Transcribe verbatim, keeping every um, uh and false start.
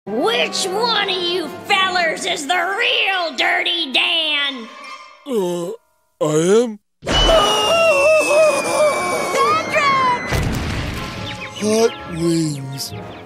Which one of you fellers is the real Dirty Dan? Uh, I am? Patrick! Hot wings.